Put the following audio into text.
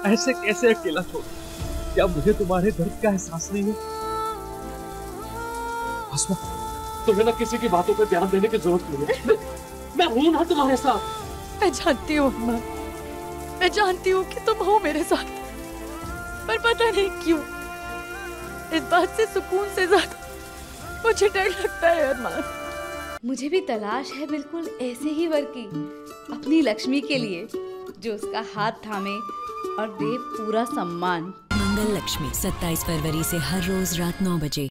ऐसे कैसे अकेला छोड़? क्या मुझे तुम्हारे दर्द का एहसास नहीं है? आसमा, तुम्हें ना किसी की बातों पे ध्यान देने की जरूरत नहीं है। मैं हूं ना तुम्हारे साथ। मैं जानती हूँ अम्मा, मैं जानती हूँ कि तुम हो मेरे साथ, पर पता नहीं क्यों इस बात से सुकून से ज्यादा मुझे डर लगता है अरमान। मुझे भी तलाश है बिल्कुल ऐसे ही वर की, अपनी लक्ष्मी के लिए, जो उसका हाथ थामे और दे पूरा सम्मान। मंगल लक्ष्मी 27 फरवरी से हर रोज रात 9 बजे।